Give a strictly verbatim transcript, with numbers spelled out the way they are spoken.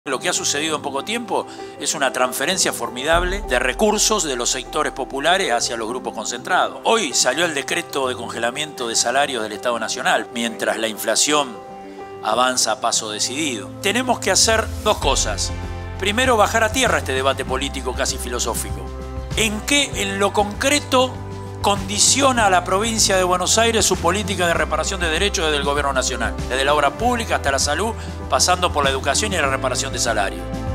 Lo que ha sucedido en poco tiempo es una transferencia formidable de recursos de los sectores populares hacia los grupos concentrados. Hoy salió el decreto de congelamiento de salarios del Estado Nacional, mientras la inflación avanza a paso decidido. Tenemos que hacer dos cosas. Primero, bajar a tierra este debate político casi filosófico. ¿En qué, en lo concreto, condiciona a la provincia de Buenos Aires su política de reparación de derechos desde el gobierno nacional? Desde la obra pública hasta la salud, pasando por la educación y la reparación de salarios.